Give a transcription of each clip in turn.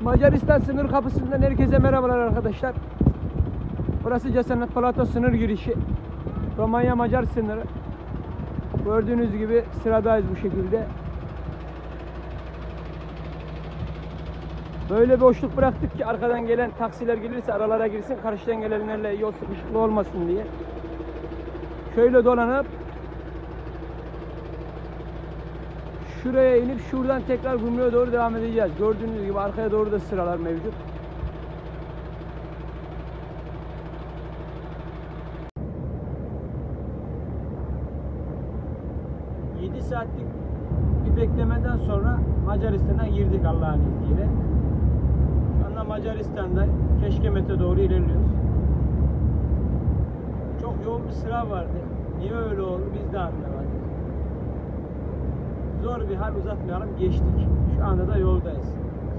Macaristan sınır kapısından herkese merhabalar arkadaşlar. Burası Cesennet-Plata sınır girişi. Romanya-Macar sınırı. Gördüğünüz gibi sıradayız bu şekilde. Böyle boşluk bıraktık ki arkadan gelen taksiler gelirse aralara girsin, karşıdan gelenlerle yol sıkışıklığı olmasın diye. Şöyle dolanıp şuraya inip şuradan tekrar gümrüğe doğru devam edeceğiz. Gördüğünüz gibi arkaya doğru da sıralar mevcut. Saatlik bir beklemeden sonra Macaristan'a girdik Allah'ın izniyle. Şu anda Macaristan'da Keşkemet'e doğru ilerliyoruz. Çok yoğun bir sıra vardı. Niye öyle oldu biz de anlamadık. Zor bir hal uzatmayalım, geçtik. Şu anda da yoldayız.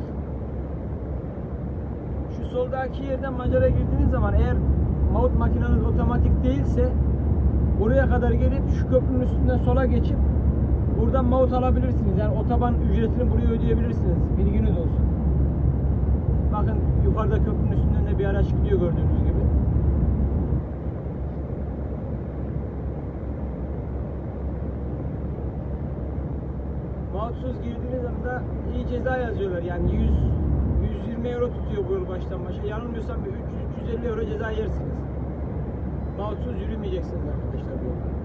Şu soldaki yerden Macar'a girdiğiniz zaman eğer maut makineniz otomatik değilse buraya kadar gelip şu köprünün üstünden sola geçip buradan maut alabilirsiniz. Yani otoban ücretini buraya ödeyebilirsiniz. Bilginiz olsun. Bakın yukarıda köprünün üstünden de bir araç gidiyor gördüğünüz gibi. Mautsuz girdiğiniz anda iyi ceza yazıyorlar. Yani 120 euro tutuyor bu yol baştan başa. Yanılmıyorsam 300-350 euro ceza yersiniz. Mautsuz yürümeyeceksiniz arkadaşlar bu yolda.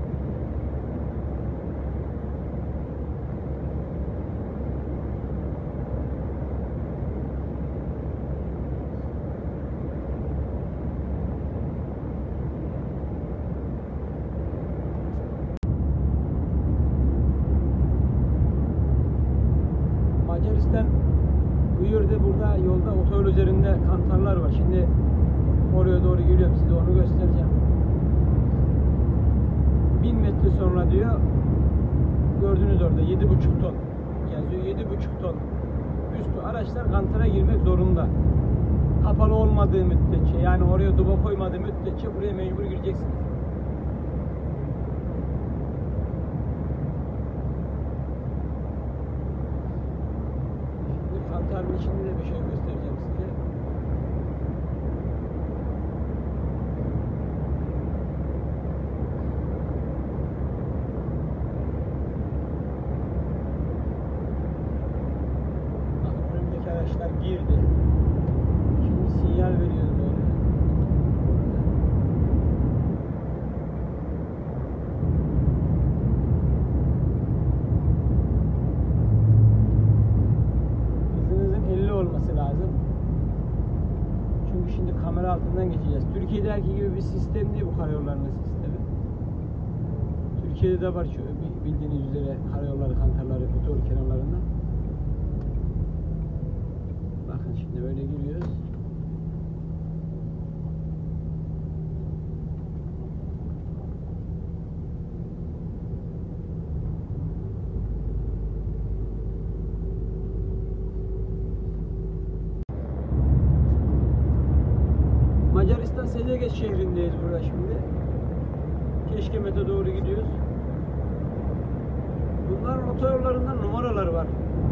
Macaristan bu yerde burada yolda otoyol üzerinde kantarlar var. Şimdi oraya doğru geliyorum, size onu göstereceğim. 1000 metre sonra diyor, gördünüz orada 7,5 ton yazıyor. 7,5 ton üstü araçlar kantara girmek zorunda. Kapalı olmadığı müddetçe, yani oraya duba koymadığı müddetçe buraya mecbur gireceksiniz. Kantarın içinde de bir şey göstereceğim size. Bakın önümdeki araçlar girdi. Şimdi sinyal veriyor böyle. Olması lazım. Çünkü şimdi kamera altından geçeceğiz. Türkiye'deki gibi bir sistem değil bu karayollarının sistemi. Türkiye'de de var şu bildiğiniz üzere karayolları, kantarları, otoyol kenarlarında. Bakın şimdi böyle giriyoruz. Macaristan Szeged şehrindeyiz burada şimdi. Keşkemet'e doğru gidiyoruz. Bunların otoyollarında numaralar var.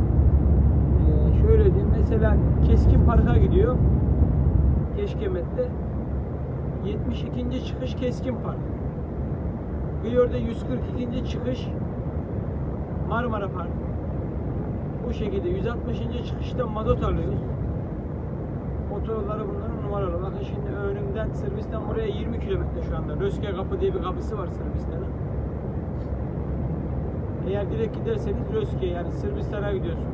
Şöyle diyeyim, mesela Keskin Park'a gidiyor. Keşkemet'te 72. çıkış Keskin Park. Gıyör'de 142. çıkış Marmara Park. Bu şekilde 160. çıkışta mazot alıyoruz. Otoyolları bunların numaralı. Bakın şimdi önümden Sırbistan'dan buraya 20 kilometre şu anda. Röske Kapı diye bir kapısı var Sırbistan'ın. Eğer direkt giderseniz Röske, yani Sırbistan'a gidiyorsunuz.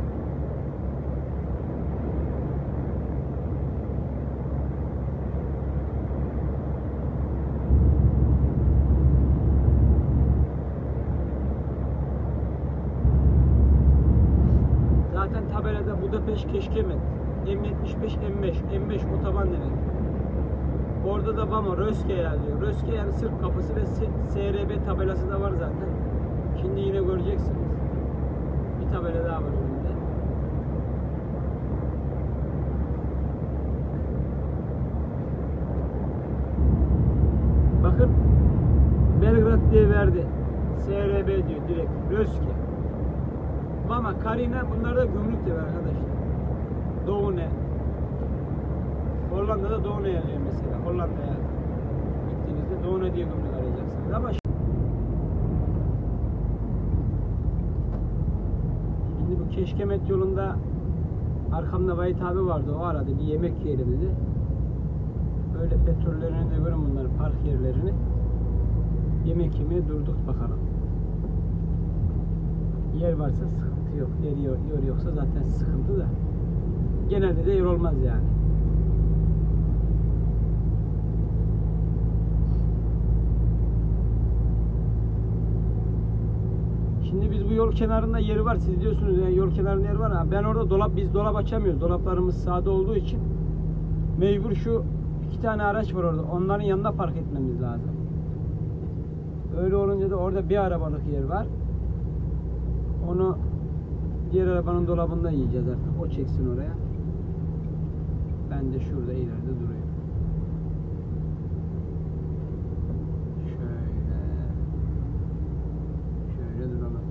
Zaten tabelada Budapeşt Keşkemet M75 M5 otoban demek. Orada da Vama Röske yazıyor. Röske yani Sırp kapısı ve SRB tabelası da var zaten. Şimdi yine göreceksiniz. Bir tabela daha var önünde. Bakın Belgrad diye verdi. SRB diyor direkt. Röske. Vama, Karina, bunlar da gümrük diyor arkadaşlar. Doğune. Hollanda'da Doğune yazıyor mesela. Hollanda'ya gittiğinizde Doğune diye gümrük arayacaksınız. Ama şimdi bu Keşkemet yolunda arkamda Vahit abi vardı. O aradı. Bir yemek yiyelim dedi. Böyle petrollerini de görün, bunların park yerlerini. Yemek yemeye durduk bakalım. Yer varsa sıkıntı yok. Yer yoksa zaten sıkıntı da. Genelde de yer olmaz yani. Şimdi biz bu yol kenarında yeri var. Siz diyorsunuz yani yol kenarında yer var. Ben orada biz dolap açamıyoruz. Dolaplarımız sağda olduğu için mecbur şu 2 tane araç var orada. Onların yanında park etmemiz lazım. Öyle olunca da orada bir arabalık yer var. Onu diğer arabanın dolabında yiyeceğiz artık. O çeksin oraya. Ben de şurada ileride duruyorum. Şöyle duralım.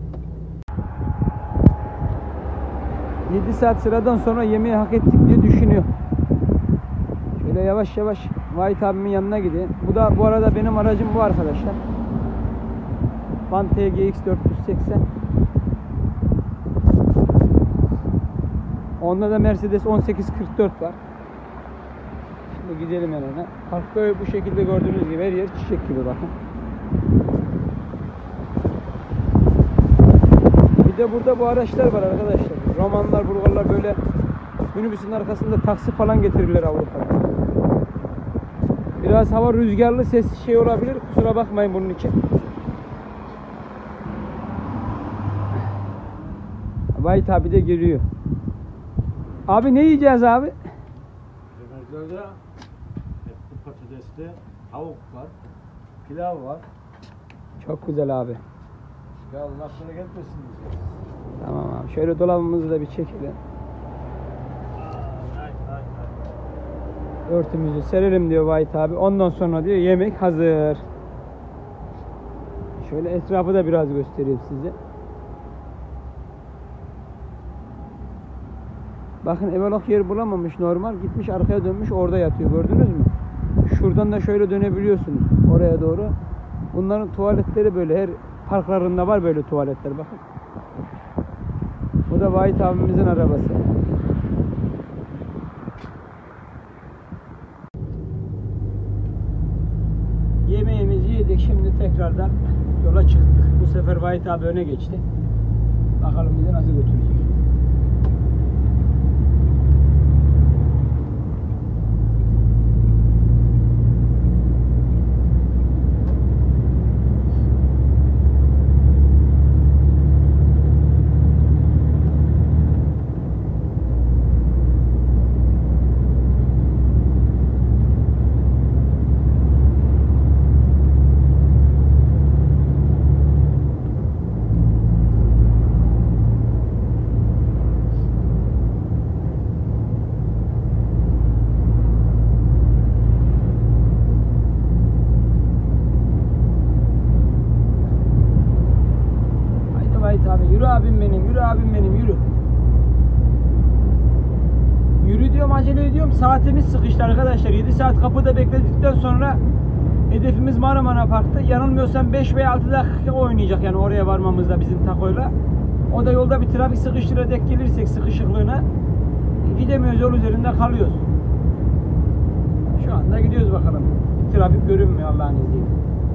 7 saat sıradan sonra yemeği hak ettik diye düşünüyor. Şöyle yavaş yavaş Vahit abimin yanına gideyim. Bu arada benim aracım bu arkadaşlar. Van TGX 480. Onda da Mercedes 1844 var. Şimdi gidelim yanına. Park böyle bu şekilde gördüğünüz gibi her yer çiçek gibi bakın. Bir de burada bu araçlar var arkadaşlar. Romanlar, Bulgarlar böyle minibüsün arkasında taksi falan getirirler Avrupa'da. Biraz hava rüzgarlı, ses şey olabilir. Kusura bakmayın bunun için. Vahit abi de geliyor. Abi ne yiyeceğiz abi? Yemeklerde etli patatesli tavuk var, pilav var. Çok güzel abi. Ya laflara gelmesin diye. Tamam abi. Şöyle dolabımızı da bir çekelim. Örtümüzü serelim diyor Vahit abi. Ondan sonra diyor yemek hazır. Şöyle etrafı da biraz göstereyim size. Bakın evelok yer bulamamış normal. Gitmiş arkaya dönmüş orada yatıyor. Gördünüz mü? Şuradan da şöyle dönebiliyorsunuz. Oraya doğru. Bunların tuvaletleri böyle. Her parklarında var böyle tuvaletler. Bakın. Bu da Vahit abimizin arabası. Yemeğimizi yedik. Şimdi tekrardan yola çıktık. Bu sefer Vahit abi öne geçti. Bakalım bizi nasıl götürecek. Yürü abim benim, yürü abim benim, yürü. Yürü diyorum, acele ediyorum. Saatimiz sıkıştı arkadaşlar. 7 saat kapıda bekledikten sonra hedefimiz Marmara Park'ta. Yanılmıyorsam 5 veya 6 dakika oynayacak yani oraya varmamızda bizim takoyla. O da yolda bir trafik sıkıştıra denk gelirsek sıkışıklığına gidemiyoruz, yol üzerinde kalıyoruz. Şu anda gidiyoruz bakalım. Trafik görünmüyor Allah'ın izniyle.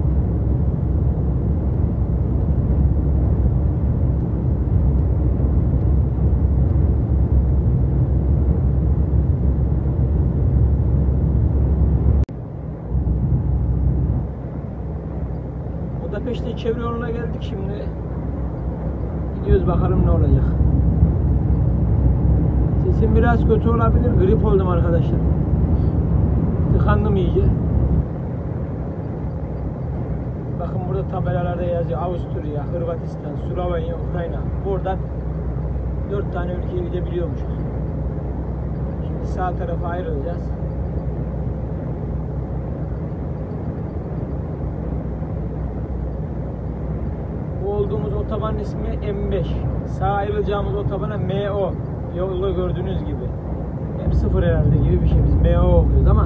İşte çevre yoluna geldik şimdi. Gidiyoruz bakalım ne olacak. Sesim biraz kötü olabilir. Grip oldum arkadaşlar. Tıkandım iyice. Bakın burada tabelalarda yazıyor. Avusturya, Hırvatistan, Slovenya, Ukrayna. Buradan 4 tane ülkeye gidebiliyormuşuz. Şimdi sağ tarafa ayrılacağız. Olduğumuz otobanın ismi M5. Sağ ayrılacağımız otobana MO. Yolda gördüğünüz gibi. M0 herhalde gibi bir şey. Biz MO okuyoruz ama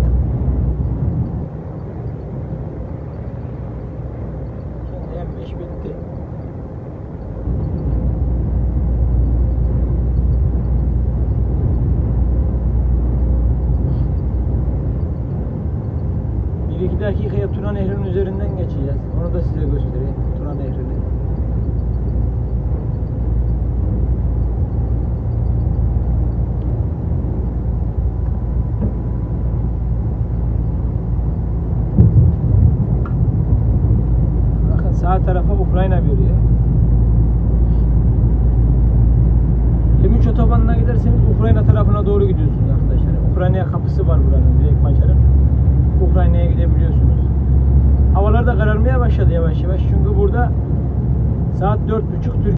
şimdi M5 bitti. Bir iki dakikaya Tuna Nehri'nin üzerinden geçeceğiz. Onu da size göstereyim. Tuna Nehri'ni. Bakın sağ tarafa Ukrayna görüyor. M3 otobanına giderseniz Ukrayna tarafına doğru gidiyorsunuz arkadaşlar. Ukrayna'ya kapısı var buranın, direkt Macar'ın. Ukrayna'ya gidebiliyorsunuz. Havalar da kararmaya başladı yavaş yavaş. Çünkü burada saat 4.30 Türkiye.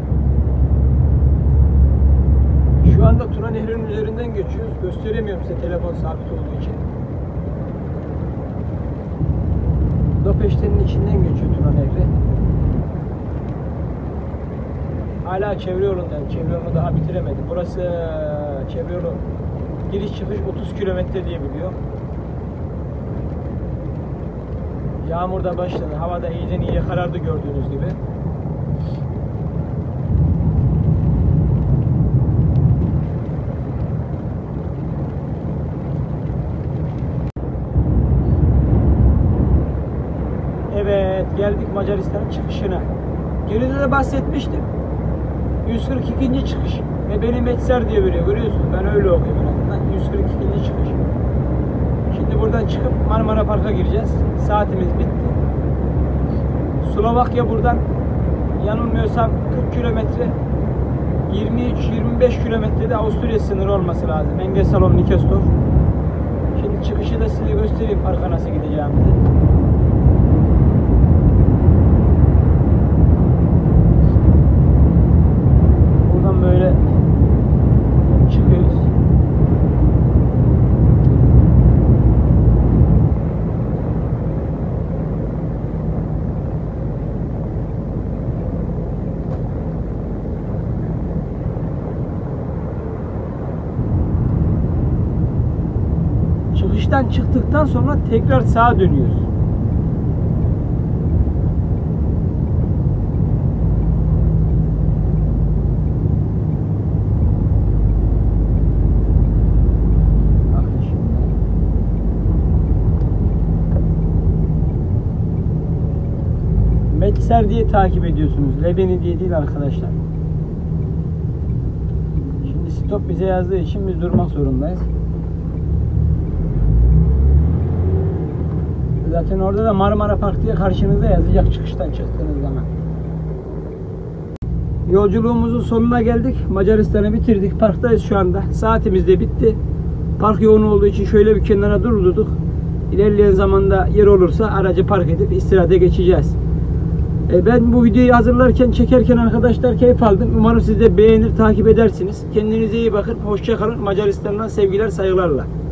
Şu anda Tuna Nehri'nin üzerinden geçiyoruz. Gösteremiyorum size telefon sabit olduğu için. Budapeşte'nin içinden geçiyor Tuna Nehri. Hala çevre yolundayım. Çevre yolunu daha bitiremedim. Burası çevre yolu. Giriş çıkış 30 kilometre diye biliyor. Yağmur da başladı. Hava da iyiden iyiye karardı gördüğünüz gibi. Evet, geldik Macaristan'ın çıkışına. Geride de bahsetmiştim. 142. çıkış. Ve beni Metser diye veriyor. Görüyorsunuz. Ben öyle okuyorum en azından. 142. çıkış. Şimdi buradan çıkıp Marmara Park'a gireceğiz. Saatimiz bitti. Slovakya buradan yanılmıyorsam 40 kilometre, 23-25 kilometrede Avusturya sınırı olması lazım. Engesalon, Nikestor. Şimdi çıkışı da size göstereyim parka nasıl gideceğimizi. Buradan böyle çıkıyoruz. Çıkıştan çıktıktan sonra tekrar sağa dönüyoruz. Bakın şimdi. Metser diye takip ediyorsunuz. Lebeni diye değil arkadaşlar. Şimdi stop bize yazdığı için biz durmak zorundayız. Zaten orada da Marmara Park diye karşınıza yazacak çıkıştan çıktığınız zaman. Yolculuğumuzun sonuna geldik. Macaristan'ı bitirdik. Parktayız şu anda. Saatimiz de bitti. Park yoğun olduğu için şöyle bir kenara durduk. İlerleyen zamanda yer olursa aracı park edip istirahate geçeceğiz. Ben bu videoyu hazırlarken, çekerken arkadaşlar keyif aldım. Umarım siz de beğenir, takip edersiniz. Kendinize iyi bakın. Hoşça kalın. Macaristan'dan sevgiler, saygılarla.